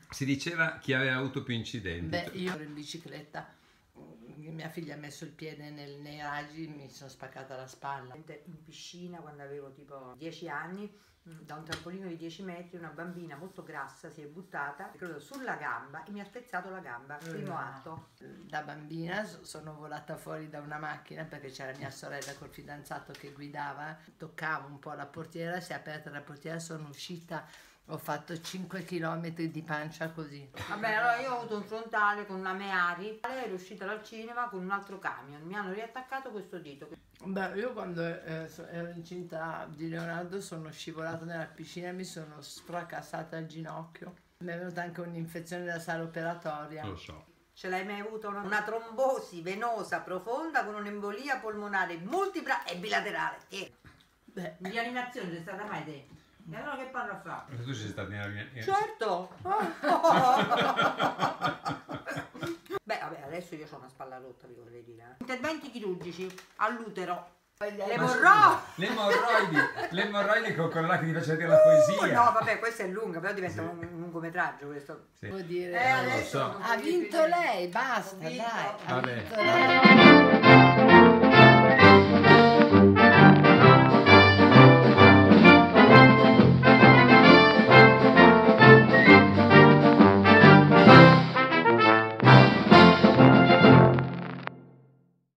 Si diceva chi aveva avuto più incidenti. Beh, io ero in bicicletta, mia figlia ha messo il piede nei raggi, mi sono spaccata la spalla. In piscina quando avevo tipo 10 anni, da un trampolino di 10 metri, una bambina molto grassa si è buttata, credo, sulla gamba e mi ha spezzato la gamba, primo atto. Da bambina sono volata fuori da una macchina perché c'era mia sorella col fidanzato che guidava, toccavo un po' la portiera, si è aperta la portiera, sono uscita. Ho fatto 5 km di pancia così. Vabbè, allora io ho avuto un frontale con una Meari, ero uscita dal cinema con un altro camion, mi hanno riattaccato questo dito. Beh, io quando ero incinta di Leonardo sono scivolata nella piscina e mi sono sfracassata al ginocchio. Mi è venuta anche un'infezione da sala operatoria. Lo so. Ce l'hai mai avuto una trombosi venosa profonda con un'embolia polmonare multipla e bilaterale? Beh, In rianimazione c'è stata mai te? E allora che parla fa? Tu sei stato in Certo! Beh, vabbè, adesso io ho una spalla rotta, vi vorrei dire. Interventi chirurgici all'utero. Le emorroidi con là che ti faceva dire la poesia. No, vabbè, questa è lunga, però diventa un lungometraggio questo. Sì. vuol dire, lo so. ha vinto lei, basta, dai. Vabbè. Ha vinto lei.